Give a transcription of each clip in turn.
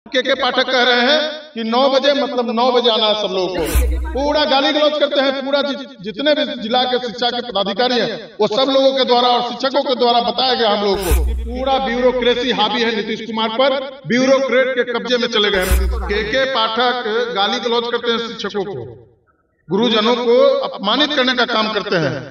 के पाठक कह रहे हैं कि 9 बजे मतलब 9 बजे आना है सब लोगों को। पूरा गाली गलौज करते हैं। पूरा जितने भी जिला के शिक्षा के पदाधिकारी हैं वो सब लोगों के द्वारा और शिक्षकों के द्वारा बताया गया हम लोगों को पूरा ब्यूरोक्रेसी हावी है नीतीश कुमार पर, ब्यूरोक्रेट के कब्जे में चले गए। के पाठक गाली गलौज करते हैं, शिक्षकों को, गुरुजनों को अपमानित करने का काम करते हैं।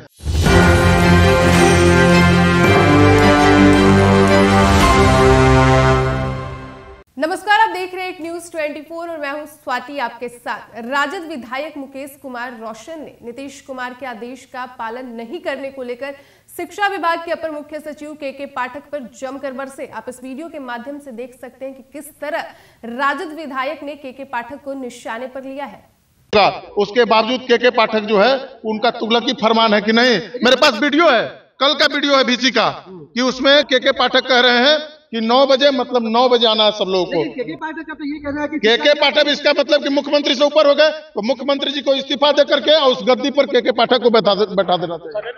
नमस्कार, आप देख रहे हैं एक न्यूज 24 और मैं हूं स्वाति आपके साथ। राजद विधायक मुकेश कुमार रोशन ने नीतीश कुमार के आदेश का पालन नहीं करने को लेकर शिक्षा विभाग के अपर मुख्य सचिव के पाठक पर जमकर बरसे। आप इस वीडियो के माध्यम से देख सकते हैं कि किस तरह राजद विधायक ने के पाठक को निशाने पर लिया है। उसके बावजूद के पाठक जो है उनका तुगलकी फरमान है कि नहीं। मेरे पास वीडियो है, कल का वीडियो है बीसी का, कि उसमें के पाठक कह रहे हैं कि 9 बजे मतलब 9 बजे आना है सब लोगों को। के पाठक का तो ये कहना है कि के पाठक, इसका मतलब कि मुख्यमंत्री से ऊपर हो गए तो मुख्यमंत्री जी को इस्तीफा दे करके और उस गद्दी पर के पाठक को बैठा देना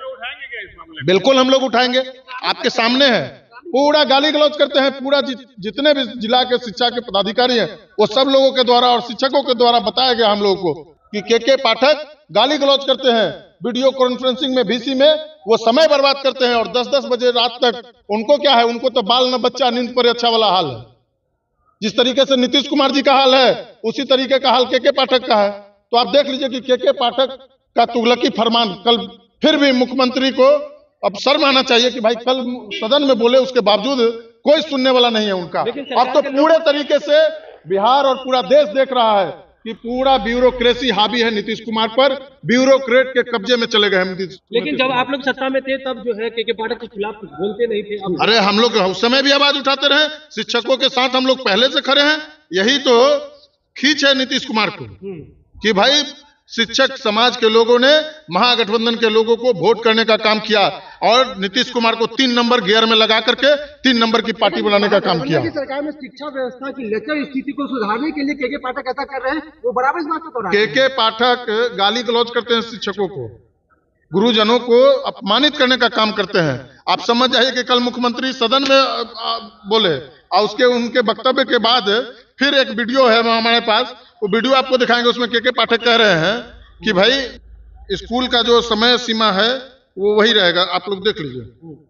चाहिए। बिल्कुल हम लोग उठाएंगे, आपके सामने है। पूरा गाली गलौज करते हैं। पूरा जितने भी जिला के शिक्षा के पदाधिकारी हैं वो सब लोगों के द्वारा और शिक्षकों के द्वारा बताया गया हम लोगों को कि के पाठक गाली गलौज करते हैं। वीडियो कॉन्फ्रेंसिंग में बीसी में वो समय बर्बाद करते हैं और 10-10 बजे रात तक उनको क्या है, उनको तो बाल न बच्चा नींद पर अच्छा वाला हाल है। जिस तरीके से नीतीश कुमार जी का हाल है उसी तरीके का हाल के पाठक का है। तो आप देख लीजिए कि के पाठक का तुगलकी फरमान कल फिर भी मुख्यमंत्री को अब शर्म आना चाहिए कि भाई कल सदन में बोले, उसके बावजूद कोई सुनने वाला नहीं है उनका। अब तो पूरे तरीके से बिहार और पूरा देश देख रहा है कि पूरा ब्यूरोक्रेसी हावी है नीतीश कुमार पर, ब्यूरोक्रेट के कब्जे में चले गए नीतीश। लेकिन जब आप लोग सत्ता में थे तब जो है के पाठक के खिलाफ कुछ बोलते नहीं थे। अरे हम लोग उस समय भी आवाज उठाते रहे, शिक्षकों के साथ हम लोग पहले से खड़े हैं। यही तो खींच है नीतीश कुमार को कि भाई शिक्षक समाज के लोगों ने महागठबंधन के लोगों को वोट करने का काम किया और नीतीश कुमार को 3 नंबर गियर में लगा करके 3 नंबर की पार्टी बनाने का काम किया। सरकार में शिक्षा व्यवस्था की लेकर स्थिति को सुधारने के लिए के पाठक ऐसा कर रहे हैं, वो बराबर इस बात को दोहरा रहे हैं। के पाठक गाली गलौज करते हैं, शिक्षकों को, गुरुजनों को अपमानित करने का काम करते हैं। आप समझ जाइए कि कल मुख्यमंत्री सदन में बोले और उसके उनके वक्तव्य के बाद फिर एक वीडियो है हमारे पास, वो वीडियो आपको दिखाएंगे। उसमें के पाठक कह रहे हैं कि भाई स्कूल का जो समय सीमा है वो वही रहेगा, आप लोग देख लीजिए।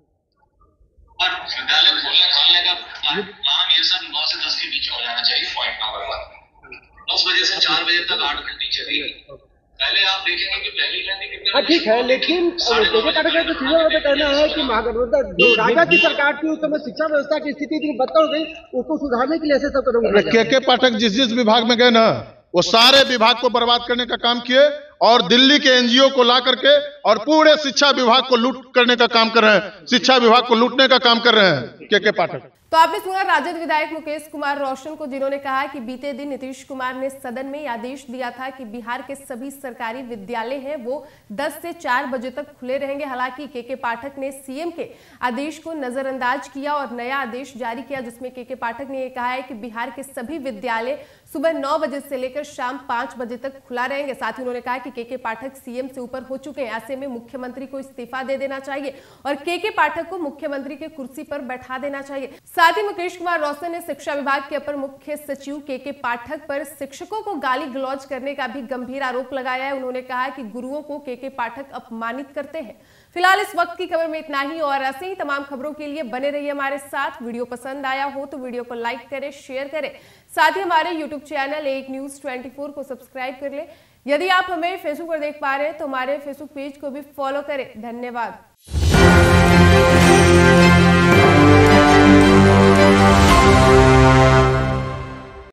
और विद्यालय खोलने खोलने का काम ये सब 9 से 10 के बीच हो जाना चाहिए। पॉइंट नंबर 1 9 बजे से 4 बजे तक 8 घंटे चलेगी। पहले आप देखेंगे कि पहली लैंडिंग कितने। हाँ ठीक है, लेकिन के पाठक का तो सीधा वाला कहना है कि महागठबंधन जो राजद की सरकार थी उस समय शिक्षा व्यवस्था की स्थिति इतनी बदतर हो गई, उसको सुधारने के लिए ऐसे सब कदम उठाए। के पाठक जिस विभाग में गए ना वो सारे विभाग को बर्बाद करने का काम किए और दिल्ली के एनजीओ को ला करके और पूरे शिक्षा विभाग को लूट करने का काम कर रहे हैं। शिक्षा विभाग को लूटने का काम कर रहे हैं के पाठक। तो आपने सुना राजद विधायक मुकेश कुमार रोशन को, जिन्होंने कहा कि बीते दिन नीतीश कुमार ने सदन में आदेश दिया था कि बिहार के सभी सरकारी विद्यालय हैं वो 10 से 4 बजे तक खुले रहेंगे। हालांकि के पाठक ने सीएम के आदेश को नजरअंदाज किया और नया आदेश जारी किया, जिसमें के पाठक ने यह कहा है कि बिहार के सभी विद्यालय सुबह 9 बजे से लेकर शाम 5 बजे तक खुला रहेंगे। साथ ही उन्होंने कहा कि के पाठक सीएम से ऊपर हो चुके हैं, ऐसे में मुख्यमंत्री को इस्तीफा दे देना चाहिए और के पाठक को मुख्यमंत्री के कुर्सी पर बैठा देना चाहिए। साथ ही मुकेश कुमार रोशन ने शिक्षा विभाग के अपर मुख्य सचिव के पाठक पर शिक्षकों को गाली गलौज करने का भी गंभीर आरोप लगाया है। उन्होंने कहा कि गुरुओं को के पाठक अपमानित करते हैं। फिलहाल इस वक्त की खबर में इतना ही और ऐसे ही तमाम खबरों के लिए बने रहिए हमारे साथ। वीडियो पसंद आया हो तो वीडियो को लाइक करें, शेयर करें। साथ ही हमारे यूट्यूब चैनल एक न्यूज 24 को सब्सक्राइब कर ले। यदि आप हमें फेसबुक पर देख पा रहे हैं तो हमारे फेसबुक पेज को भी फॉलो करें। धन्यवाद।